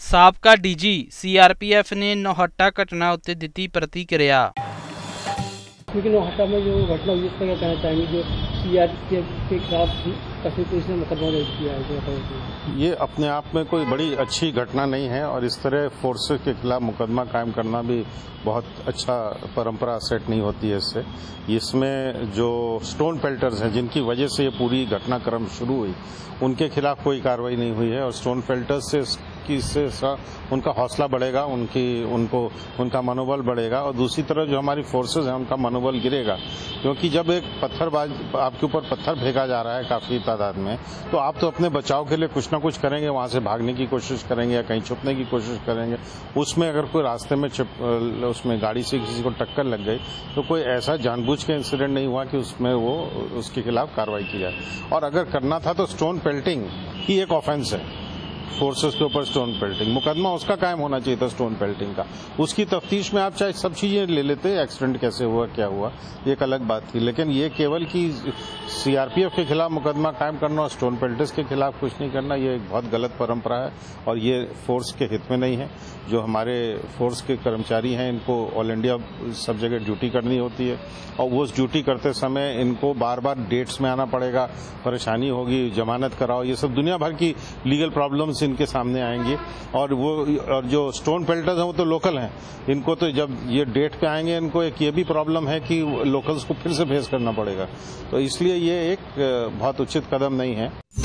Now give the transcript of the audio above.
ਸਾਬਕਾ DG CRPF ने नौहट्टा घटना उत्ते दित्ती प्रतिक्रिया। क्योंकि नौहट्टा में जो घटना हुई उसका क्या कहना चाहेंगे, जो सीआरपीएफ के खिलाफ कश्मीर पुलिस ने मुकदमा दर्ज किया है? ये अपने आप में कोई बड़ी अच्छी घटना नहीं है और इस तरह फोर्सेस के खिलाफ मुकदमा कायम करना भी बहुत अच्छा परंपरा सेट नहीं होती है इससे। इसमें जो स्टोन पेल्टर्स हैं जिनकी वजह से ये पूरी घटनाक्रम शुरू हुई, उनके खिलाफ कोई कार्रवाई नहीं हुई है और स्टोन पेल्टर्स से उनका हौसला बढ़ेगा, उनका मनोबल बढ़ेगा और दूसरी तरफ जो हमारी फोर्सेस हैं उनका मनोबल गिरेगा, क्योंकि जब एक पत्थरबाज आपके ऊपर पत्थर फेंका जा रहा है काफी तादाद में, तो आप तो अपने बचाव के लिए कुछ ना कुछ करेंगे, वहां से भागने की कोशिश करेंगे या कहीं छुपने की कोशिश करेंगे। उसमें अगर कोई रास्ते में उसमें गाड़ी से किसी को टक्कर लग गई तो कोई ऐसा जानबूझ के इंसिडेंट नहीं हुआ कि उसमें वो उसके खिलाफ कार्रवाई की जाए। और अगर करना था तो स्टोन पेल्टिंग ही एक ऑफेंस है, फोर्सेस के ऊपर स्टोन पेल्टिंग, मुकदमा उसका कायम होना चाहिए था स्टोन पेल्टिंग का। उसकी तफ्तीश में आप चाहे सब चीजें ले लेते, एक्सीडेंट कैसे हुआ क्या हुआ ये एक अलग बात थी, लेकिन ये केवल कि सीआरपीएफ के खिलाफ मुकदमा कायम करना और स्टोन पेल्टर्स के खिलाफ कुछ नहीं करना, ये एक बहुत गलत परंपरा है और ये फोर्स के हित में नहीं है। जो हमारे फोर्स के कर्मचारी हैं इनको ऑल इंडिया सब जगह ड्यूटी करनी होती है और वो उस ड्यूटी करते समय इनको बार बार डेट्स में आना पड़ेगा, परेशानी होगी, जमानत कराओ, ये सब दुनिया भर की लीगल प्रॉब्लम्स इनके सामने आएंगी। और जो स्टोन पेल्टर्स हैं वो तो लोकल हैं, इनको तो जब ये डेट पे आएंगे इनको एक ये भी प्रॉब्लम है कि लोकल्स को फिर से फेस करना पड़ेगा, तो इसलिए ये एक बहुत उचित कदम नहीं है।